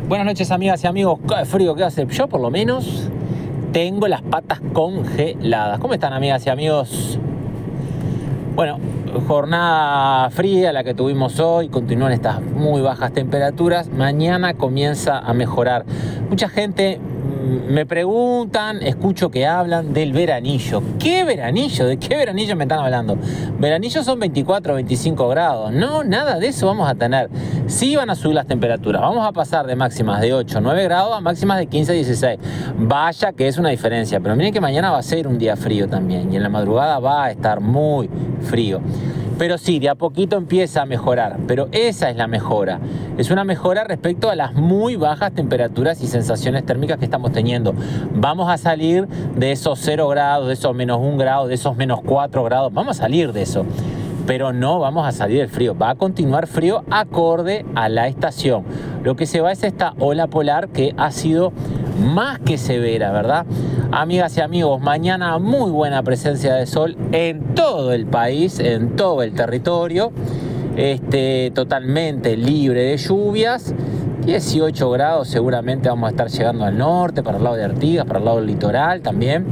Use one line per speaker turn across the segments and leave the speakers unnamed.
Buenas noches, amigas y amigos. Qué frío que hace. Yo por lo menos tengo las patas congeladas. ¿Cómo están, amigas y amigos? Bueno, jornada fría la que tuvimos hoy. Continúan estas muy bajas temperaturas. Mañana comienza a mejorar. Mucha gente me preguntan, escucho que hablan del veranillo. ¿Qué veranillo? ¿De qué veranillo me están hablando? Veranillo son 24 25 grados. No, nada de eso vamos a tener. Sí van a subir las temperaturas. Vamos a pasar de máximas de 8, 9 grados a máximas de 15, 16. Vaya que es una diferencia. Pero miren que mañana va a ser un día frío también. Y en la madrugada va a estar muy frío. Pero sí, de a poquito empieza a mejorar. Pero esa es la mejora. Es una mejora respecto a las muy bajas temperaturas y sensaciones térmicas que estamos teniendo. Vamos a salir de esos 0 grados, de esos menos 1 grado, de esos menos 4 grados. Vamos a salir de eso. Pero no vamos a salir del frío. Va a continuar frío acorde a la estación. Lo que se va es esta ola polar que ha sido más que severa, ¿verdad? Amigas y amigos, mañana muy buena presencia de sol en todo el país, en todo el territorio. Totalmente libre de lluvias. 18 grados seguramente vamos a estar llegando al norte, para el lado de Artigas, para el lado del litoral también.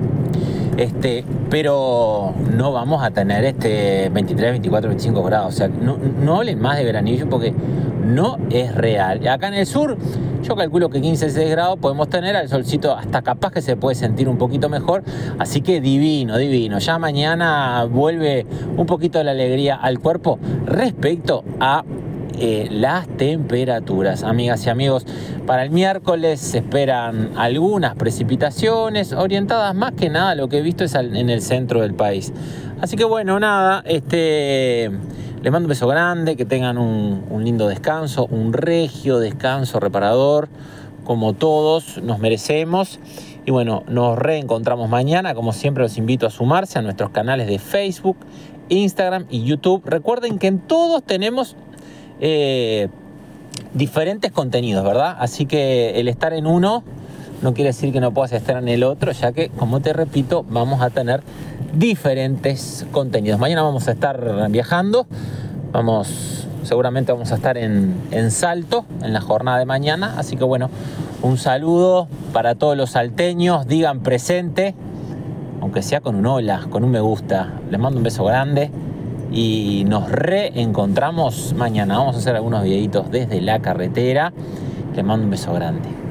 Pero no vamos a tener 23, 24, 25 grados. O sea, no hablen más de veranillo porque no es real. Acá en el sur, yo calculo que 15, 16 grados podemos tener al solcito, hasta capaz que se puede sentir un poquito mejor. Así que divino, divino. Ya mañana vuelve un poquito de la alegría al cuerpo respecto a las temperaturas. Amigas y amigos, para el miércoles se esperan algunas precipitaciones orientadas más que nada a lo que he visto es en el centro del país. Así que bueno, nada, les mando un beso grande, que tengan un lindo descanso, un regio descanso reparador, como todos nos merecemos. Y bueno, nos reencontramos mañana. Como siempre, los invito a sumarse a nuestros canales de Facebook, Instagram y YouTube. Recuerden que en todos tenemos diferentes contenidos, ¿verdad? Así que el estar en uno no quiere decir que no puedas estar en el otro, ya que, como te repito, vamos a tener diferentes contenidos. Mañana vamos a estar viajando, seguramente vamos a estar en Salto en la jornada de mañana. Así que bueno, un saludo para todos los salteños, digan presente, aunque sea con un hola, con un me gusta. Les mando un beso grande. Y nos reencontramos mañana. Vamos a hacer algunos videitos desde la carretera. Les mando un beso grande.